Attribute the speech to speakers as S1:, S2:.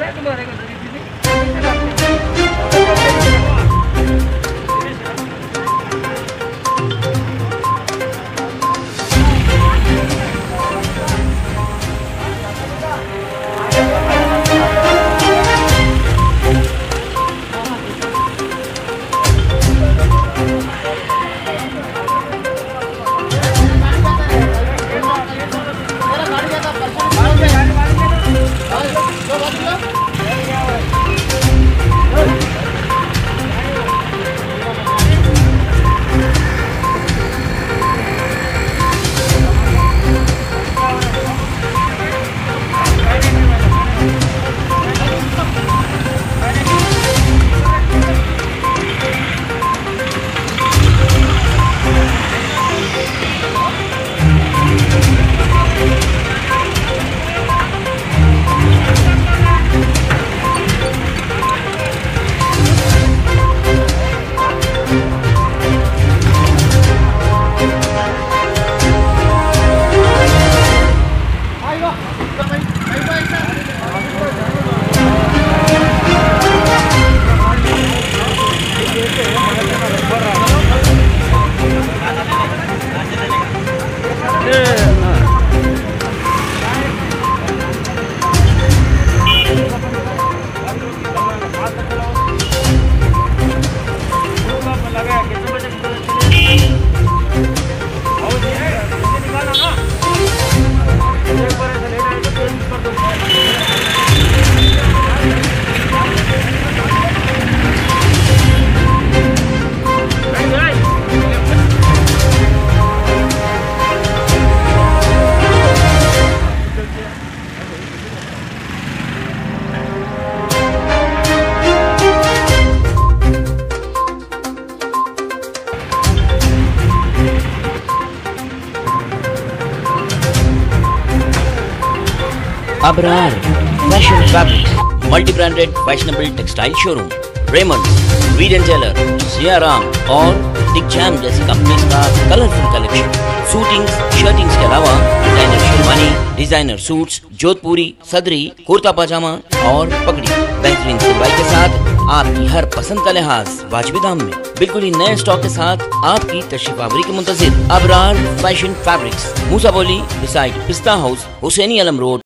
S1: Abrar Fashion Fabrics, multi-branded fashionable textile showroom, Raymond, Reed & Taylor, Siaram और दिग्जाम जैसी companies का colourful collection, suitings, shirtings के अलावा designer sherwani, designer suits, Jodhpuri, सदरी, कुर्ता पजामा और पगड़ी, बेहतरीन सिलवाई के साथ आपकी हर पसंद का लिहाज वाजिबी दाम में, बिल्कुल ही नए स्टॉक के साथ आपकी तशरीफ आवरी के मुंतजिर। Abrar fashion fabrics, Musa Bowli, beside पिस्ता हाउस, हुसैनी अलम रोड।